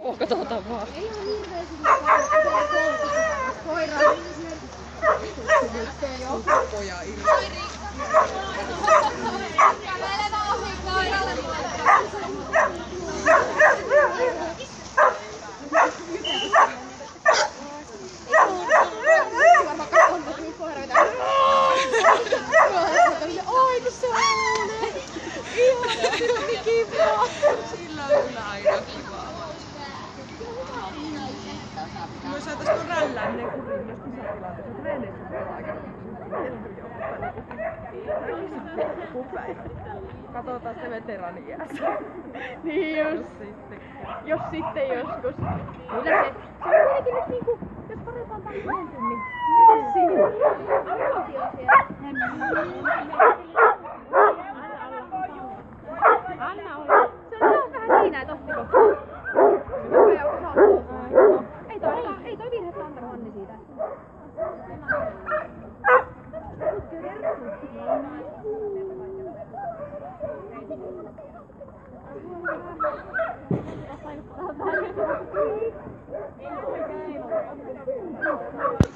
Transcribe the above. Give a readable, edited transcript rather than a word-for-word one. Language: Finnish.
Katsotaan vaan. Ei ihan hirveä sinne koiraa. Poja Kävelevä ohi koiralle varmaan katsonut, kun koira vetää. Oi, kun se on! Ihana, se on niin kivaa! Sillä on kyllä aina kivaa. Me saatais tuon rällään ne kuriin myös kisatilanteessa. Treeneissä on aika katsotaan se veteraani-iässä. Niin just. Jos sitten joskus. Kyllä se on kuitenkin nyt niinku, jos paretaan tämän lentin, niin mitäs siinä? Auki on siellä. Anna olla. Se on vähän siinä, et ottiko. Ei toi virhettä antanut Anni siitä. Ei